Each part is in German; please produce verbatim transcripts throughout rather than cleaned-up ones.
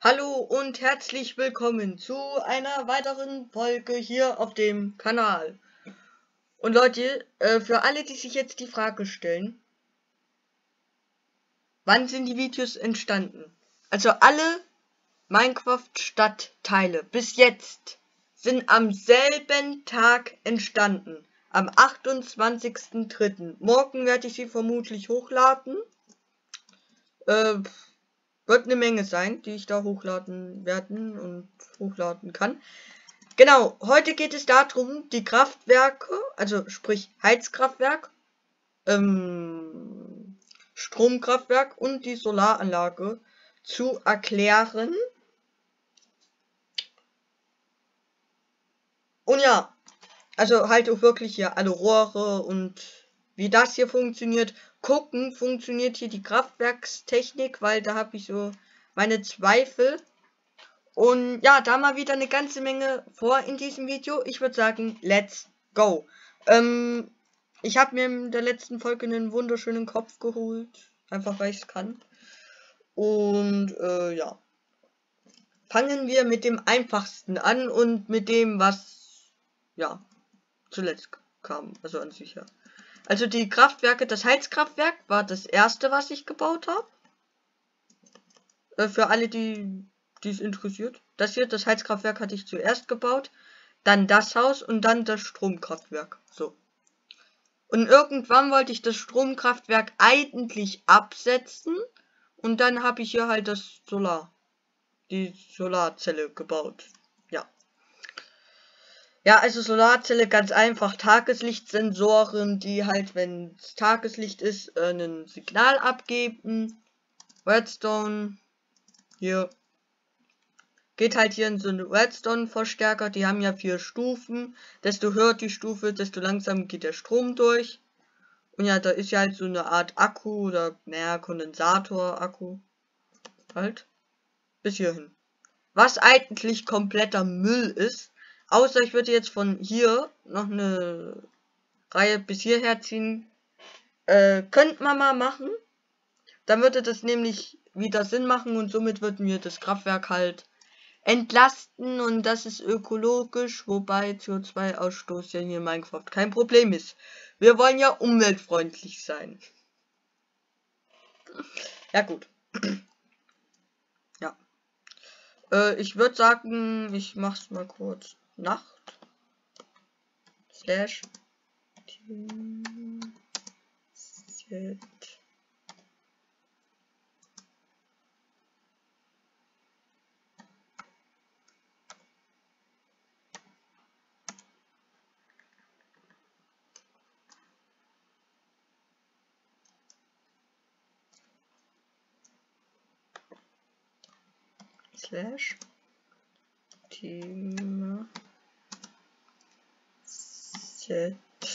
Hallo und herzlich willkommen zu einer weiteren Folge hier auf dem Kanal. Und Leute, äh, für alle, die sich jetzt die Frage stellen, wann sind die Videos entstanden? Also alle Minecraft-Stadtteile bis jetzt sind am selben Tag entstanden. Am achtundzwanzigsten dritten Morgen werde ich sie vermutlich hochladen. Äh, wird eine Menge sein, die ich da hochladen werden und hochladen kann. Genau, heute geht es darum, die Kraftwerke, also sprich Heizkraftwerk, ähm, Stromkraftwerk und die Solaranlage zu erklären. Und ja, also halt auch wirklich hier alle Rohre und wie das hier funktioniert. Gucken, funktioniert hier die Kraftwerkstechnik, weil da habe ich so meine Zweifel. Und ja, da mal wieder eine ganze Menge vor in diesem Video. Ich würde sagen, let's go. Ähm, ich habe mir in der letzten Folge einen wunderschönen Kopf geholt. Einfach weil ich es kann. Und äh, ja. Fangen wir mit dem einfachsten an und mit dem, was ja zuletzt kam. Also an sich ja. Also die Kraftwerke, das Heizkraftwerk war das erste, was ich gebaut habe. Äh, für alle, die es interessiert. Das hier, das Heizkraftwerk, hatte ich zuerst gebaut. Dann das Haus und dann das Stromkraftwerk. So. Und irgendwann wollte ich das Stromkraftwerk eigentlich absetzen. Und dann habe ich hier halt das Solar. Die Solarzelle gebaut. Ja. Ja, also Solarzelle ganz einfach. Tageslichtsensoren, die halt, wenn es Tageslicht ist, ein Signal abgeben. Redstone. Hier. Geht halt hier in so einen Redstone-Verstärker. Die haben ja vier Stufen. Desto höher die Stufe, desto langsamer geht der Strom durch. Und ja, da ist ja halt so eine Art Akku oder, naja, Kondensator-Akku. Halt. Bis hierhin. Was eigentlich kompletter Müll ist. Außer ich würde jetzt von hier noch eine Reihe bis hierher ziehen. Äh, könnte man mal machen. Dann würde das nämlich wieder Sinn machen und somit würden wir das Kraftwerk halt entlasten und das ist ökologisch, wobei C O zwei Ausstoß ja hier in Minecraft kein Problem ist. Wir wollen ja umweltfreundlich sein. Ja gut. Ja. Äh, ich würde sagen, ich mach's mal kurz. Nacht. Slash. Set. Slash Team Set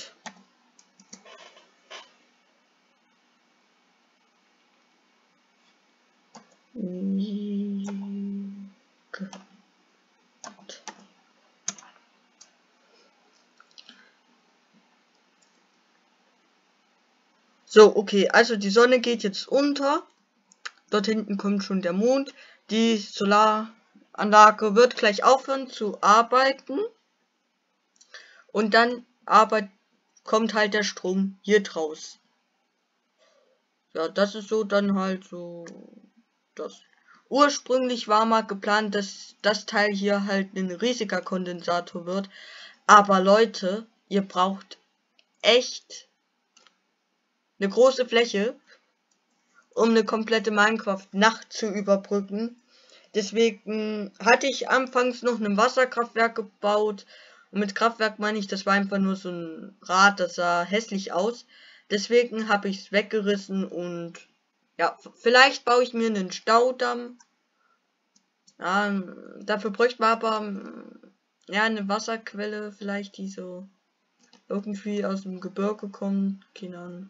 So, okay, also die Sonne geht jetzt unter. Dort hinten kommt schon der Mond. Die Solaranlage wird gleich aufhören zu arbeiten. Und dann arbeit kommt halt der Strom hier draus. Ja, das ist so dann halt so das. Ursprünglich war mal geplant, dass das Teil hier halt ein riesiger Kondensator wird. Aber Leute, ihr braucht echt eine große Fläche, um eine komplette Minecraft-Nacht zu überbrücken. Deswegen hatte ich anfangs noch ein Wasserkraftwerk gebaut. Und mit Kraftwerk meine ich, das war einfach nur so ein Rad, das sah hässlich aus. Deswegen habe ich es weggerissen und ja, vielleicht baue ich mir einen Staudamm. Ja, dafür bräuchte man aber ja eine Wasserquelle, vielleicht die so irgendwie aus dem Gebirge kommt. Keine Ahnung.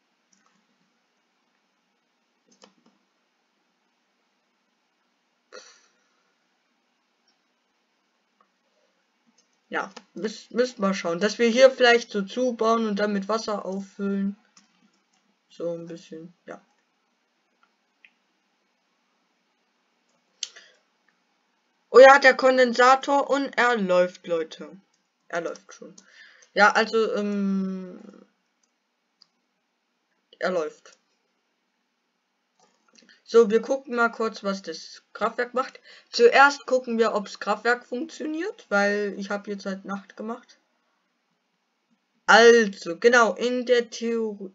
Ja, müssen müsst mal schauen, dass wir hier vielleicht so zubauen und dann mit Wasser auffüllen. So ein bisschen, ja. ja, der Kondensator und er läuft, Leute. Er läuft schon. Ja, also, ähm, er läuft. So, wir gucken mal kurz, was das Kraftwerk macht. Zuerst gucken wir, ob das Kraftwerk funktioniert, weil ich habe jetzt halt Nacht gemacht. Also, genau, in der Theorie.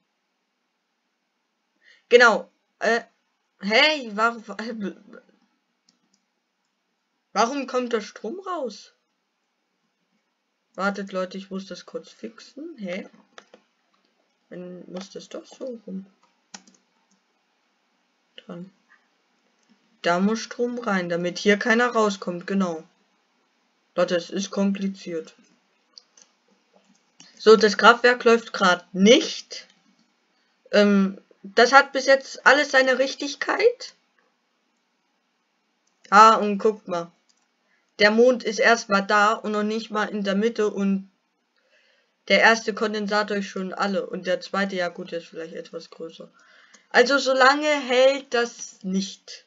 Genau. Äh, hey, warum, warum kommt der Strom raus? Wartet, Leute, ich muss das kurz fixen. Hä? Dann muss das doch so rum. Dran. Da muss Strom rein, damit hier keiner rauskommt, genau. Leute, es ist kompliziert. So, das Kraftwerk läuft gerade nicht. Ähm, das hat bis jetzt alles seine Richtigkeit. Ah, und guckt mal. Der Mond ist erstmal da und noch nicht mal in der Mitte und der erste Kondensator ist schon alle und der zweite, ja gut, ist vielleicht etwas größer. Also solange hält das nicht.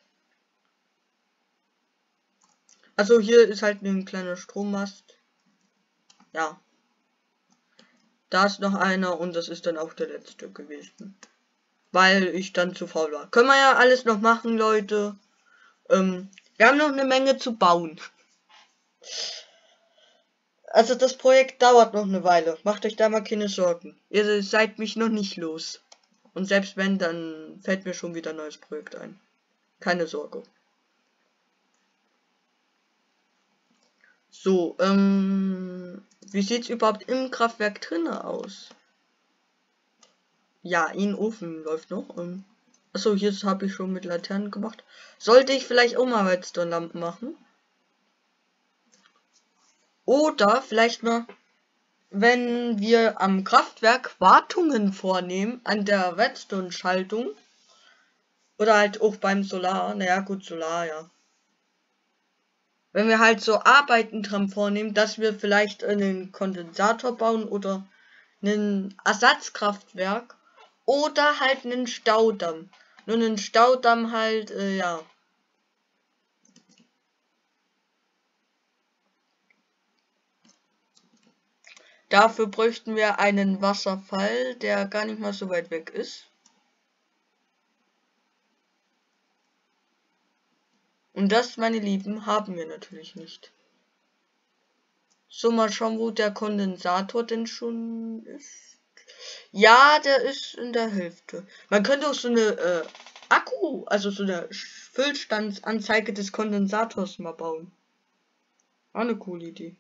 Also hier ist halt ein kleiner Strommast. Ja. Da ist noch einer und das ist dann auch der letzte gewesen. Weil ich dann zu faul war. Können wir ja alles noch machen, Leute. Ähm, wir haben noch eine Menge zu bauen. Also das Projekt dauert noch eine Weile. Macht euch da mal keine Sorgen. Ihr seid mich noch nicht los. Und selbst wenn, dann fällt mir schon wieder ein neues Projekt ein. Keine Sorge. So, ähm, wie sieht's überhaupt im Kraftwerk drinne aus? Ja, in Ofen läuft noch. Ähm, achso, hier habe ich schon mit Laternen gemacht. Sollte ich vielleicht auch mal Redstone-Lampen machen? Oder vielleicht mal, wenn wir am Kraftwerk Wartungen vornehmen an der Redstone-Schaltung. Oder halt auch beim Solar. Naja, gut, Solar, ja. Wenn wir halt so Arbeiten dran vornehmen, dass wir vielleicht einen Kondensator bauen oder einen Ersatzkraftwerk oder halt einen Staudamm. Nur einen Staudamm halt, äh, ja. Dafür bräuchten wir einen Wasserfall, der gar nicht mal so weit weg ist. Und das, meine Lieben, haben wir natürlich nicht. So, mal schauen, wo der Kondensator denn schon ist. Ja, der ist in der Hälfte. Man könnte auch so eine äh, Akku, also so eine Füllstandsanzeige des Kondensators mal bauen. Auch eine coole Idee.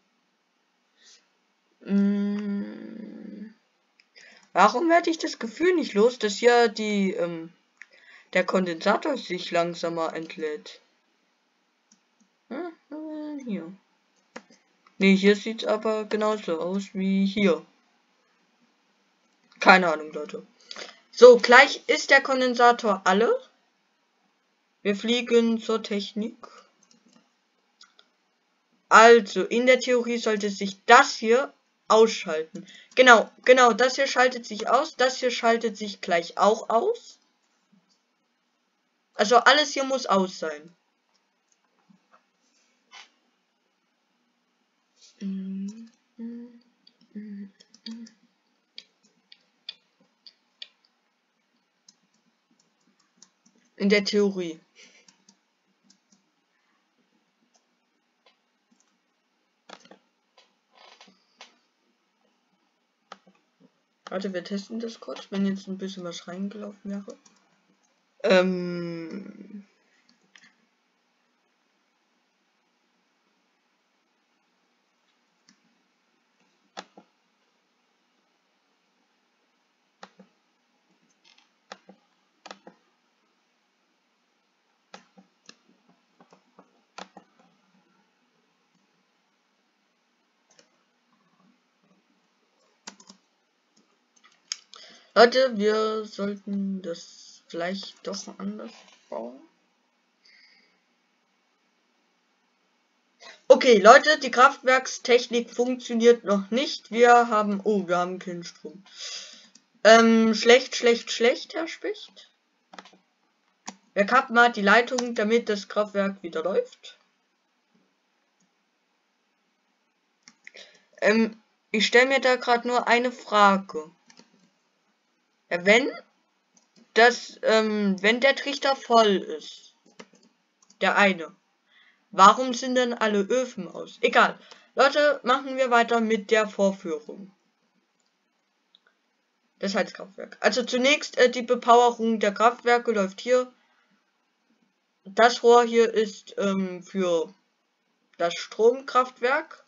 Hm. Warum werde ich das Gefühl nicht los, dass ja die ähm, der Kondensator sich langsamer entlädt? Hm, äh, hier. Ne, hier sieht es aber genauso aus wie hier. Keine Ahnung, Leute. So, gleich ist der Kondensator alle. Wir fliegen zur Technik. Also, in der Theorie sollte sich das hier ausschalten. Genau, genau, das hier schaltet sich aus. Das hier schaltet sich gleich auch aus. Also, alles hier muss aus sein. In der Theorie. Warte, wir testen das kurz, wenn jetzt ein bisschen was reingelaufen wäre. Ähm. Leute, wir sollten das vielleicht doch anders bauen. Okay, Leute, die Kraftwerkstechnik funktioniert noch nicht. Wir haben... Oh, wir haben keinen Strom. Ähm, schlecht, schlecht, schlecht, Herr Specht. Wir kappen mal die Leitung, damit das Kraftwerk wieder läuft. Ähm, ich stelle mir da gerade nur eine Frage. Wenn das, ähm, wenn der Trichter voll ist, der eine, warum sind denn alle Öfen aus? Egal. Leute, machen wir weiter mit der Vorführung. Das Heizkraftwerk. Also zunächst äh, die Bepowerung der Kraftwerke läuft hier. Das Rohr hier ist ähm, für das Stromkraftwerk.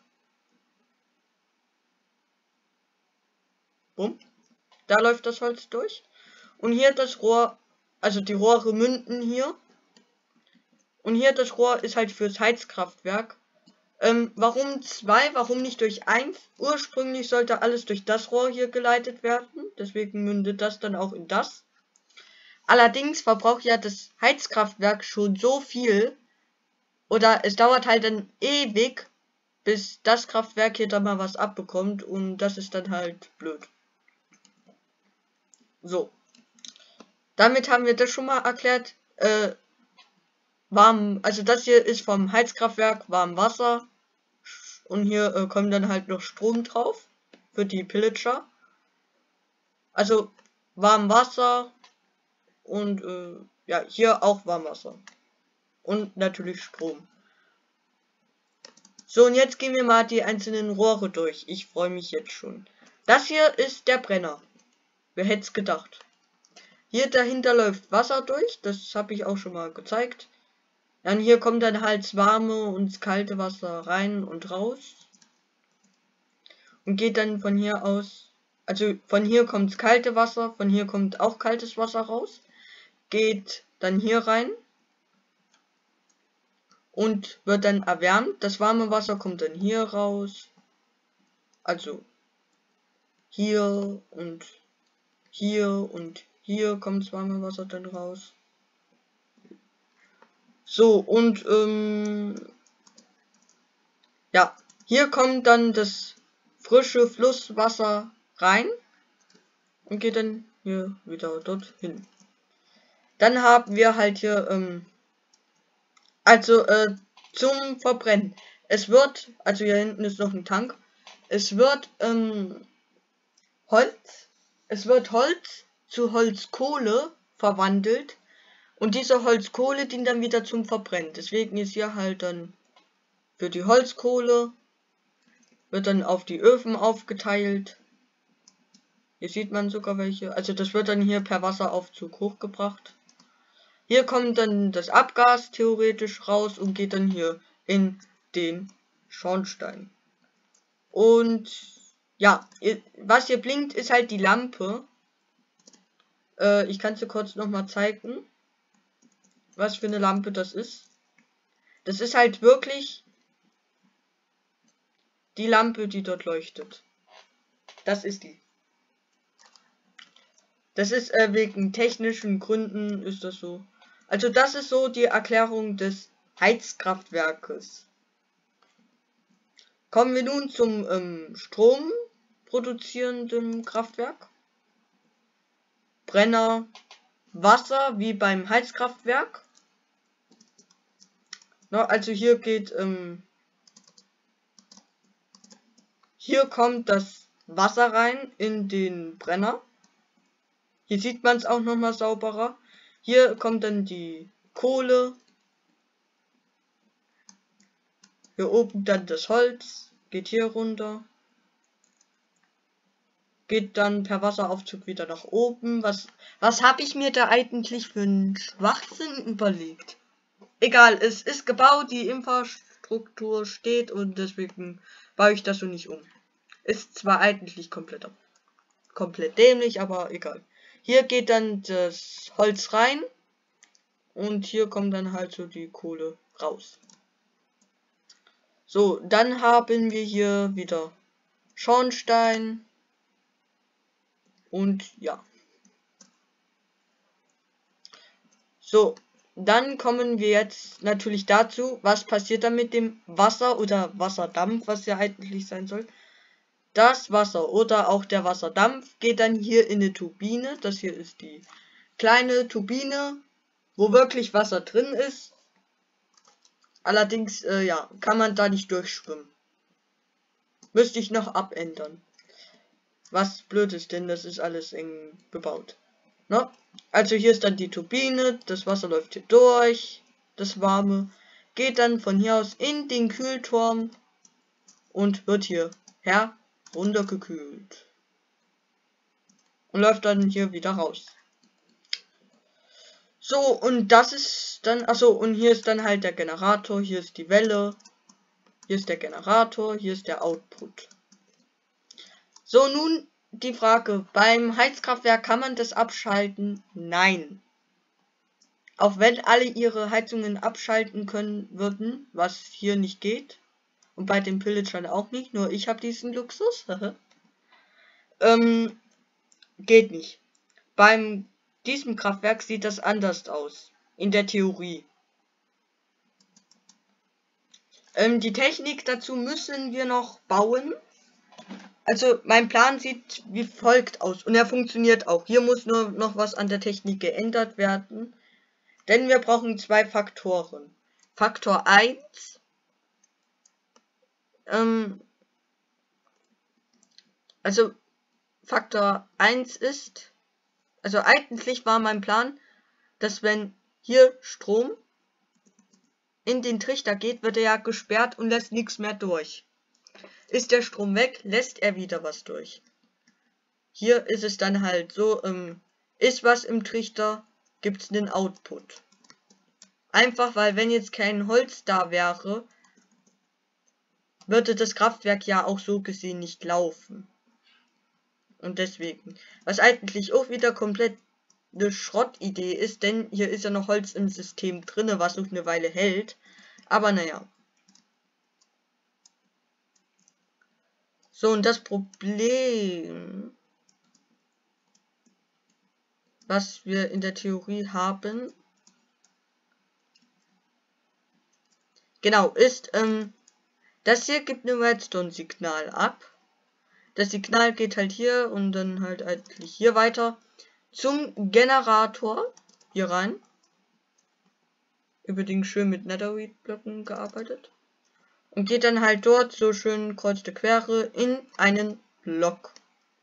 Bumm. Da läuft das Holz durch. Und hier das Rohr, also die Rohre münden hier. Und hier das Rohr ist halt fürs Heizkraftwerk. Ähm, warum zwei? Warum nicht durch eins? Ursprünglich sollte alles durch das Rohr hier geleitet werden. Deswegen mündet das dann auch in das. Allerdings verbraucht ja das Heizkraftwerk schon so viel. Oder es dauert halt dann ewig, bis das Kraftwerk hier dann mal was abbekommt. Und das ist dann halt blöd. So. Damit haben wir das schon mal erklärt. Äh, warm, also das hier ist vom Heizkraftwerk warm Wasser. Und hier äh, kommt dann halt noch Strom drauf. Für die Pillager. Also warm Wasser. Und äh, ja, hier auch Warmwasser. Und natürlich Strom. So, und jetzt gehen wir mal die einzelnen Rohre durch. Ich freue mich jetzt schon. Das hier ist der Brenner. Wer hätte es gedacht? Hier dahinter läuft Wasser durch. Das habe ich auch schon mal gezeigt. Dann hier kommt dann halt das warme und das kalte Wasser rein und raus. Und geht dann von hier aus. Also von hier kommt das kalte Wasser. Von hier kommt auch kaltes Wasser raus. Geht dann hier rein. Und wird dann erwärmt. Das warme Wasser kommt dann hier raus. Also hier und hier und hier kommt das warme Wasser dann raus. So, und ähm, ja, hier kommt dann das frische Flusswasser rein und geht dann hier wieder dorthin. Dann haben wir halt hier, ähm, also äh, zum Verbrennen. Es wird, also hier hinten ist noch ein Tank. Es wird ähm, Holz, es wird Holz zu Holzkohle verwandelt und diese Holzkohle dient dann wieder zum Verbrennen. Deswegen ist hier halt dann für die Holzkohle wird dann auf die Öfen aufgeteilt. Hier sieht man sogar welche. Also das wird dann hier per Wasseraufzug hochgebracht. Hier kommt dann das Abgas theoretisch raus und geht dann hier in den Schornstein. Und ja, was hier blinkt, ist halt die Lampe. Äh, ich kann es dir kurz nochmal zeigen, was für eine Lampe das ist. Das ist halt wirklich die Lampe, die dort leuchtet. Das ist die. Das ist äh, wegen technischen Gründen ist das so. Also das ist so die Erklärung des Heizkraftwerkes. Kommen wir nun zum ähm, Strom produzierenden Kraftwerk. Brenner, Wasser wie beim Heizkraftwerk. Na, also hier geht, ähm, hier kommt das Wasser rein in den Brenner. Hier sieht man es auch noch mal sauberer. Hier kommt dann die Kohle. Hier oben dann das Holz. Geht hier runter. Geht dann per Wasseraufzug wieder nach oben. Was, was habe ich mir da eigentlich für einen Schwachsinn überlegt? Egal, es ist gebaut, die Infrastruktur steht und deswegen baue ich das so nicht um. Ist zwar eigentlich komplett, komplett dämlich, aber egal. Hier geht dann das Holz rein und hier kommt dann halt so die Kohle raus. So, dann haben wir hier wieder Schornstein und ja. So, dann kommen wir jetzt natürlich dazu, was passiert dann mit dem Wasser oder Wasserdampf, was ja eigentlich sein soll. Das Wasser oder auch der Wasserdampf geht dann hier in eine Turbine. Das hier ist die kleine Turbine, wo wirklich Wasser drin ist. Allerdings, äh, ja, kann man da nicht durchschwimmen. Müsste ich noch abändern. Was blöd ist, denn das ist alles eng bebaut. Ne? Also hier ist dann die Turbine, das Wasser läuft hier durch, das Warme, geht dann von hier aus in den Kühlturm und wird hier heruntergekühlt. Und läuft dann hier wieder raus. So, und das ist dann, achso, und hier ist dann halt der Generator, hier ist die Welle, hier ist der Generator, hier ist der Output. So, nun die Frage, beim Heizkraftwerk kann man das abschalten? Nein. Auch wenn alle ihre Heizungen abschalten können würden, was hier nicht geht. Und bei den Pillagern auch nicht, nur ich habe diesen Luxus. ähm, geht nicht. Beim diesem Kraftwerk sieht das anders aus. In der Theorie. Ähm, die Technik dazu müssen wir noch bauen. Also mein Plan sieht wie folgt aus. Und er funktioniert auch. Hier muss nur noch was an der Technik geändert werden. Denn wir brauchen zwei Faktoren. Faktor eins. Ähm, also Faktor eins ist, also eigentlich war mein Plan, dass wenn hier Strom in den Trichter geht, wird er ja gesperrt und lässt nichts mehr durch. Ist der Strom weg, lässt er wieder was durch. Hier ist es dann halt so, ähm, ist was im Trichter, gibt es einen Output. Einfach weil, wenn jetzt kein Holz da wäre, würde das Kraftwerk ja auch so gesehen nicht laufen. Und deswegen, was eigentlich auch wieder komplett eine Schrottidee ist, denn hier ist ja noch Holz im System drinne, was noch eine Weile hält. Aber naja. So, und das Problem, was wir in der Theorie haben, genau, ist, ähm, das hier gibt ein Redstone-Signal ab. Das Signal geht halt hier und dann halt eigentlich hier weiter zum Generator hier rein. Übrigens schön mit Netherite-Blöcken gearbeitet. Und geht dann halt dort so schön kreuz und quere in einen Block.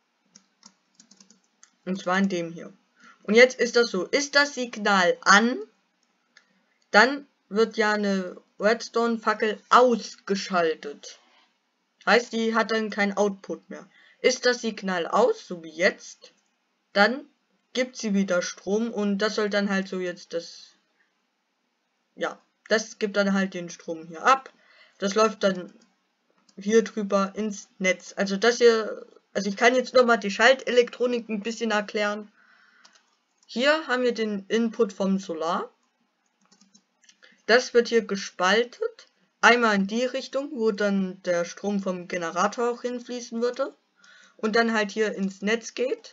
Und zwar in dem hier. Und jetzt ist das so. Ist das Signal an, dann wird ja eine Redstone-Fackel ausgeschaltet. Heißt, die hat dann keinen Output mehr. Ist das Signal aus, so wie jetzt, dann gibt sie wieder Strom und das soll dann halt so jetzt das, ja, das gibt dann halt den Strom hier ab. Das läuft dann hier drüber ins Netz. Also das hier, also ich kann jetzt nochmal die Schaltelektronik ein bisschen erklären. Hier haben wir den Input vom Solar. Das wird hier gespaltet. Einmal in die Richtung, wo dann der Strom vom Generator auch hinfließen würde. Und dann halt hier ins Netz geht.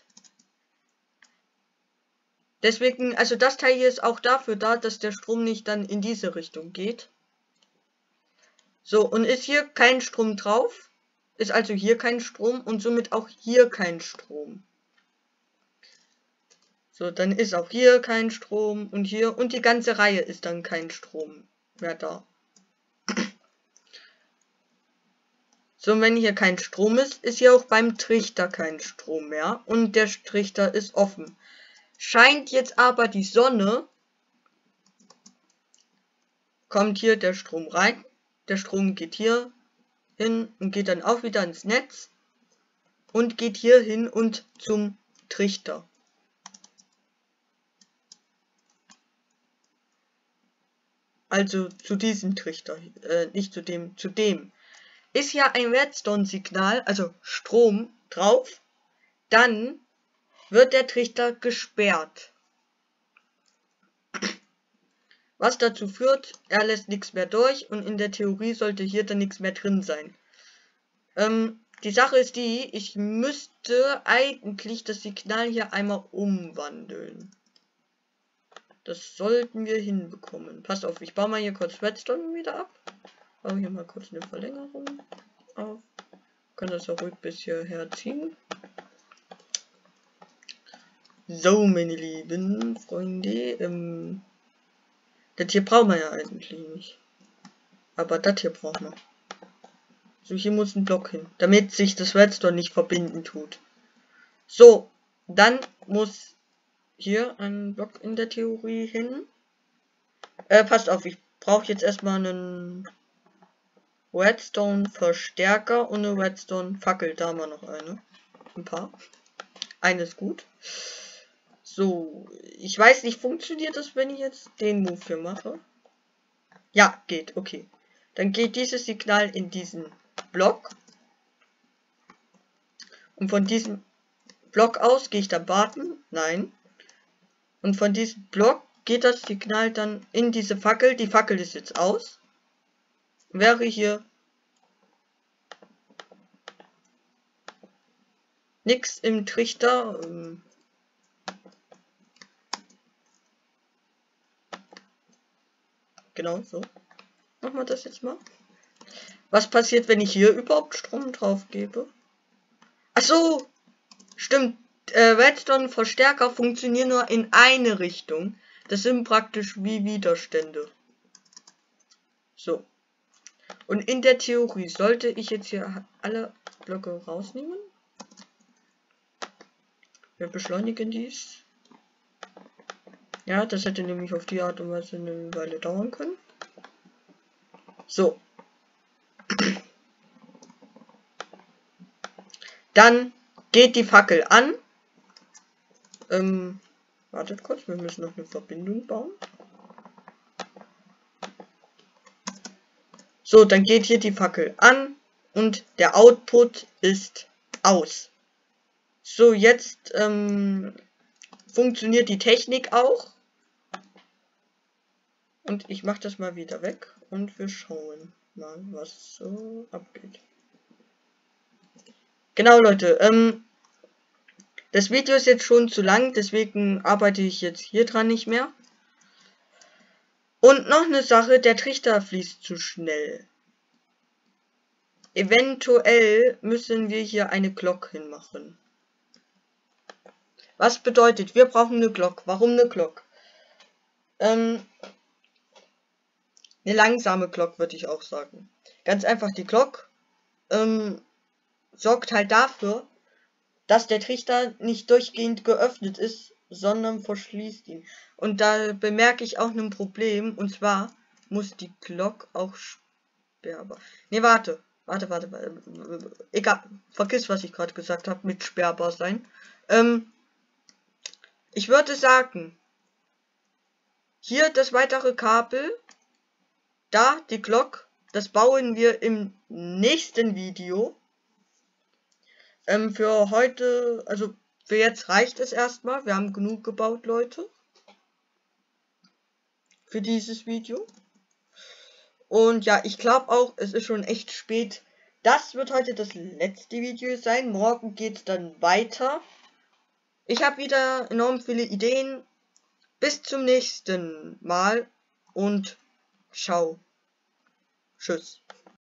Deswegen, also das Teil hier ist auch dafür da, dass der Strom nicht dann in diese Richtung geht. So, und ist hier kein Strom drauf, ist also hier kein Strom und somit auch hier kein Strom. So, dann ist auch hier kein Strom und hier und die ganze Reihe ist dann kein Strom mehr da. So, und wenn hier kein Strom ist, ist hier auch beim Trichter kein Strom mehr und der Trichter ist offen. Scheint jetzt aber die Sonne, kommt hier der Strom rein, der Strom geht hier hin und geht dann auch wieder ins Netz und geht hier hin und zum Trichter. Also zu diesem Trichter, äh, nicht zu dem, zu dem. Ist ja ein Redstone-Signal, also Strom drauf, dann wird der Trichter gesperrt. Was dazu führt, er lässt nichts mehr durch und in der Theorie sollte hier dann nichts mehr drin sein. Ähm, die Sache ist die, ich müsste eigentlich das Signal hier einmal umwandeln. Das sollten wir hinbekommen. Passt auf, ich baue mal hier kurz Redstone wieder ab. Baue hier mal kurz eine Verlängerung auf. Kann das auch ruhig bis hierher ziehen. So, meine lieben Freunde, ähm, das hier brauchen wir ja eigentlich nicht. Aber das hier brauchen wir. So, hier muss ein Block hin, damit sich das Redstone nicht verbinden tut. So, dann muss hier ein Block in der Theorie hin. Äh, passt auf, ich brauche jetzt erstmal einen Redstone-Verstärker und eine Redstone-Fackel. Da haben wir noch eine. Ein paar. Eine ist gut. So, ich weiß nicht, funktioniert das, wenn ich jetzt den Move hier mache? Ja, geht, okay. Dann geht dieses Signal in diesen Block. Und von diesem Block aus gehe ich dann warten? Nein. Und von diesem Block geht das Signal dann in diese Fackel. Die Fackel ist jetzt aus. Wäre hier nichts im Trichter. Ähm, genau so. Machen wir das jetzt mal. Was passiert, wenn ich hier überhaupt Strom drauf gebe? Ach so, stimmt. Äh, Redstone-Verstärker funktionieren nur in eine Richtung. Das sind praktisch wie Widerstände. So. Und in der Theorie sollte ich jetzt hier alle Blöcke rausnehmen. Wir beschleunigen dies. Ja, das hätte nämlich auf die Art und Weise eine Weile dauern können. So. Dann geht die Fackel an. Ähm, wartet kurz, wir müssen noch eine Verbindung bauen. So, dann geht hier die Fackel an und der Output ist aus. So, jetzt ähm, funktioniert die Technik auch. Und ich mache das mal wieder weg und wir schauen mal, was so abgeht. Genau, Leute, ähm, das Video ist jetzt schon zu lang, deswegen arbeite ich jetzt hier dran nicht mehr. Und noch eine Sache, der Trichter fließt zu schnell. Eventuell müssen wir hier eine Glock hinmachen. Was bedeutet, wir brauchen eine Glock. Warum eine Glock? Ähm, eine langsame Glock, würde ich auch sagen. Ganz einfach, die Glock ähm, sorgt halt dafür, dass der Trichter nicht durchgehend geöffnet ist, sondern verschließt ihn. Und da bemerke ich auch ein Problem, und zwar muss die Glock auch sperrbar. Ne, warte, warte, warte, warte. Egal, vergiss, was ich gerade gesagt habe, mit sperrbar sein. Ähm, ich würde sagen, hier das weitere Kabel, da die Glock, das bauen wir im nächsten Video. Ähm, für heute, also für jetzt reicht es erstmal. Wir haben genug gebaut, Leute. Für dieses Video. Und ja, ich glaube auch, es ist schon echt spät. Das wird heute das letzte Video sein. Morgen geht es dann weiter. Ich habe wieder enorm viele Ideen. Bis zum nächsten Mal und ciao. Tschüss.